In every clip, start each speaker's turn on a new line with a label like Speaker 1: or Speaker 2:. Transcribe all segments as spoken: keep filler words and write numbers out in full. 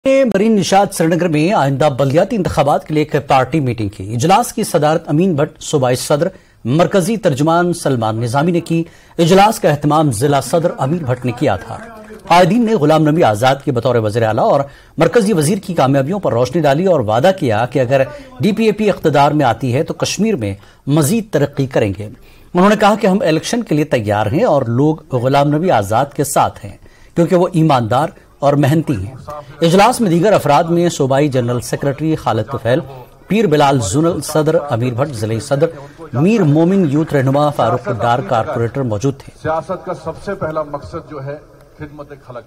Speaker 1: Marine Nishat Srinagar में आइंदा बलदियाती इंतखाबात के लिए एक पार्टी मीटिंग की। इजलास की सदारत अमीन भट्ट सूबाई सदर मरकजी तर्जुमान सलमान निजामी ने की। इजलास का एहतमाम जिला सदर अमीन भट्ट ने किया था। कायदीन ने गुलाम नबी आजाद के बतौर वज़ीर आला और मरकजी वजीर की कामयाबियों पर रोशनी डाली और वादा किया कि अगर डी पी ए पी इख्तिदार में आती है तो कश्मीर में मजीद तरक्की करेंगे। उन्होंने कहा कि हम इलेक्शन के लिए तैयार हैं और लोग गुलाम नबी आजाद के साथ हैं क्योंकि वो ईमानदार और मेहनती हैं। इजलास में दीगर अफराद में सूबाई जनरल सेक्रेटरी खालिद तुफैल, पीर बिलाल जुनल सदर अमीर भट्ट, जिले सदर मीर मोमिन, यूथ रहनुमा फारूक डार, कारपोरेटर मौजूद थे।
Speaker 2: सियासत का सबसे पहला मकसद जो है खिदमत खलक।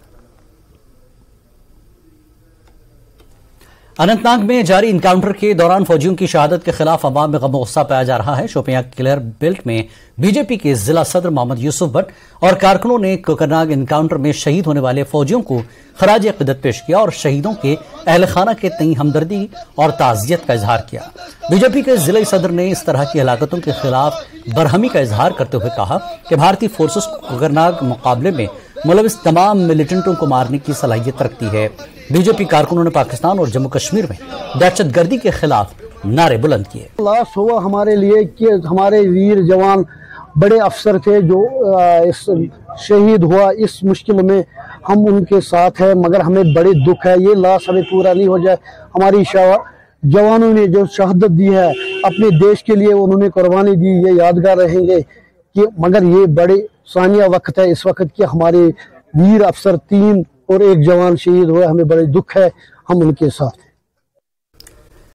Speaker 2: अनंतनाग में जारी इनकाउंटर के दौरान फौजियों की शहादत के खिलाफ अवाम में गम गुस्सा पाया जा रहा है। शोपियां क्लियर बेल्ट में बीजेपी के जिला सदर मोहम्मद यूसुफ भट्ट और कारकुनों ने कोकरनाग इनकाउंटर में शहीद होने वाले फौजियों को खराज अकीदत पेश किया और शहीदों के अहल खाना के तई हमदर्दी और ताजियत का इजहार किया। बीजेपी के जिला सदर ने इस तरह की हलाकतों के खिलाफ बरहमी का इजहार करते हुए कहा कि भारतीय फोर्सेस कोकरनाग मुकाबले में मुलविस तमाम मिलिटेंटों को मारने की सलाहियत रखती है। बीजेपी कारकुनों ने पाकिस्तान और जम्मू कश्मीर में दहशतगर्दी के खिलाफ नारे बुलंद किए।
Speaker 3: लाश हुआ हमारे लिए कि हमारे वीर जवान बड़े अफसर थे जो इस शहीद हुआ। इस मुश्किल में हम उनके साथ हैं, मगर हमें बड़े दुख है ये लाश हमें पूरा नहीं हो जाए। हमारी जवानों ने जो शहादत दी है अपने देश के लिए, उन्होंने कुर्बानी दी, ये यादगार रहेंगे कि मगर ये बड़े सानिया वक्त है इस वक्त कि हमारे वीर अफसर तीन और एक जवान शहीद हुए। हमें बड़े दुख है, हम उनके साथ।